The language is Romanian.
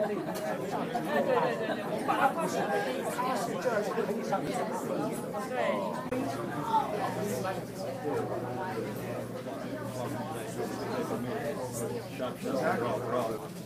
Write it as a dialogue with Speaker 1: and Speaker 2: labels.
Speaker 1: 我把它放下来可以擦拭，这儿可以上颜色。对。